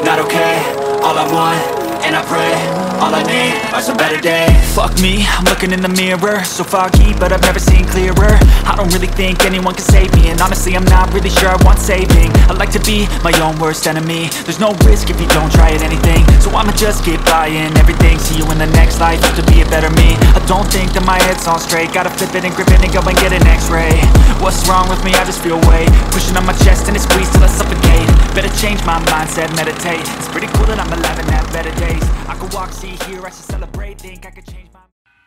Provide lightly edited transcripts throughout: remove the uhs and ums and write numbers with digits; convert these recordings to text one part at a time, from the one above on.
not okay. All I want, and I pray, all I need are some better days. Fuck me, I'm looking in the mirror, so foggy, but I've never seen clearer. I don't really think anyone can save me, and honestly I'm not really sure I want saving. I like to be my own worst enemy. There's no risk if you don't try at anything, so I'ma just keep buying everything. See you in the next life, have to be a better me. I don't think that my head's on straight, gotta flip it and grip it and go and get an x-ray. What's wrong with me? I just feel weight pushing on my chest and it squeezes till I suffocate. Better change my mindset, meditate. It's pretty cool that I'm alive and have better days. I could walk, see, hear, I should celebrate. Think I could change my...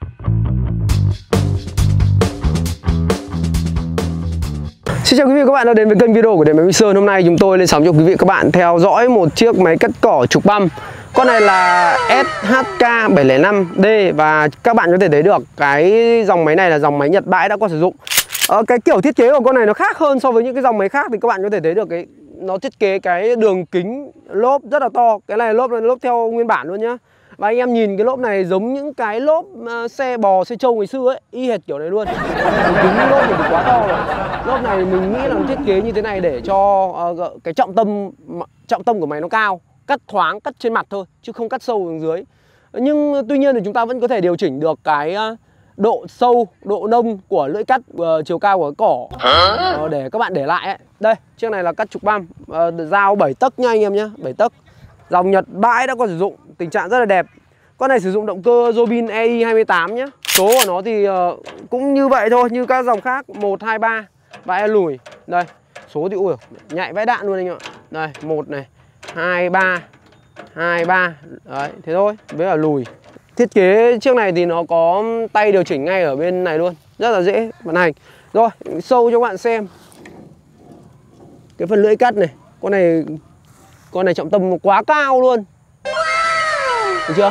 Xin chào quý vị và các bạn đã đến với kênh video của Điện Máy Minh Sơn. Hôm nay chúng tôi lên sóng cho quý vị và các bạn theo dõi một chiếc máy cắt cỏ trục băm. Con này là SHK705D và các bạn có thể thấy được cái dòng máy này là dòng máy Nhật bãi đã qua sử dụng. Cái kiểu thiết kế của con này nó khác hơn so với những cái dòng máy khác, thì các bạn có thể thấy được nó thiết kế cái đường kính lốp rất là to. Cái này lốp theo nguyên bản luôn nhá. Và anh em nhìn cái lốp này giống những cái lốp xe bò, xe trâu ngày xưa ấy, y hệt kiểu này luôn. Kính lốp thì quá to rồi. Lốp này mình nghĩ là nó thiết kế như thế này để cho cái trọng tâm của máy nó cao, cắt thoáng, cắt trên mặt thôi chứ không cắt sâu xuống dưới. Nhưng tuy nhiên thì chúng ta vẫn có thể điều chỉnh được cái độ sâu, độ nông của lưỡi cắt, chiều cao của cái cỏ để các bạn để lại ấy. Đây, chiếc này là cắt trục băm, dao 7 tấc nha anh em nhé, 7 tấc. Dòng Nhật bãi đã có sử dụng, tình trạng rất là đẹp. Con này sử dụng động cơ Robin EI28 nhé. Số của nó thì cũng như vậy thôi, như các dòng khác, 1, 2, 3 và E lùi. Đây, số thì ui, nhạy vãi đạn luôn anh ạ. Đây, 1 này, 2, 3, 2, 3. Đấy, thế thôi, với là lùi. Thiết kế chiếc này thì nó có tay điều chỉnh ngay ở bên này luôn, rất là dễ vận hành. Rồi, sâu cho các bạn xem cái phần lưỡi cắt này. Con này trọng tâm quá cao luôn. Được chưa?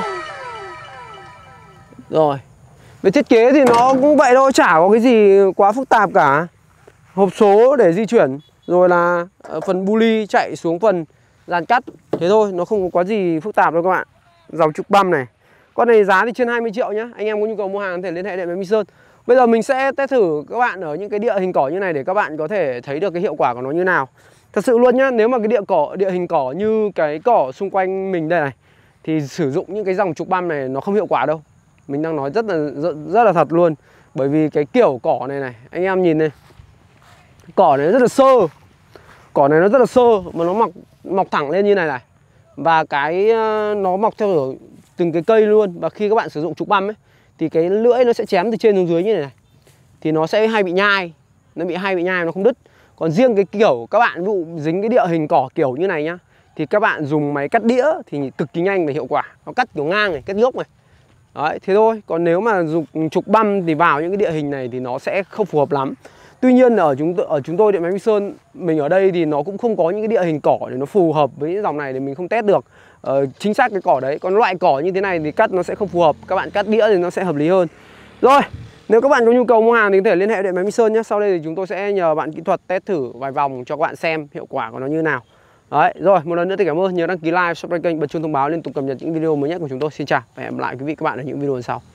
Rồi. Về thiết kế thì nó cũng vậy thôi, chả có cái gì quá phức tạp cả. Hộp số để di chuyển, rồi là phần bu li chạy xuống phần dàn cắt. Thế thôi, nó không có quá gì phức tạp đâu các bạn. Dòng trục băm này. Con này giá thì trên 20 triệu nhá. Anh em có nhu cầu mua hàng có thể liên hệ Điện Máy Minh Sơn. Bây giờ mình sẽ test thử các bạn ở những cái địa hình cỏ như này để các bạn có thể thấy được cái hiệu quả của nó như nào. Thật sự luôn nhá, nếu mà cái địa hình cỏ như cái cỏ xung quanh mình đây này thì sử dụng những cái dòng trục băm này nó không hiệu quả đâu. Mình đang nói rất là thật luôn. Bởi vì cái kiểu cỏ này anh em nhìn này. Cỏ này rất là sơ. Cỏ này nó rất là sơ mà nó mọc thẳng lên như này. Và nó mọc theo từng cái cây luôn. Và khi các bạn sử dụng trục băm ấy thì cái lưỡi nó sẽ chém từ trên xuống dưới như này. Thì nó sẽ hay bị nhai. Nó hay bị nhai, nó không đứt. Còn riêng cái kiểu các bạn ví dụ dính cái địa hình cỏ kiểu như này nhá, thì các bạn dùng máy cắt đĩa thì cực kỳ nhanh và hiệu quả. Nó cắt kiểu ngang này, cắt gốc này. Đấy, thế thôi. Còn nếu mà dùng trục băm thì vào những cái địa hình này thì nó sẽ không phù hợp lắm. Tuy nhiên ở chúng tôi Điện Máy Minh Sơn, mình ở đây thì nó cũng không có những cái địa hình cỏ để nó phù hợp với những dòng này, thì mình không test được chính xác cái cỏ đấy. Còn loại cỏ như thế này thì cắt nó sẽ không phù hợp. Các bạn cắt đĩa thì nó sẽ hợp lý hơn. Rồi, nếu các bạn có nhu cầu mua hàng thì có thể liên hệ Điện Máy Minh Sơn nhé. Sau đây thì chúng tôi sẽ nhờ bạn kỹ thuật test thử vài vòng cho các bạn xem hiệu quả của nó như nào. Đấy, rồi một lần nữa thì cảm ơn. Nhớ đăng ký like, subscribe kênh, bật chuông thông báo liên tục cập nhật những video mới nhất của chúng tôi. Xin chào và hẹn gặp lại quý vị các bạn ở những video sau.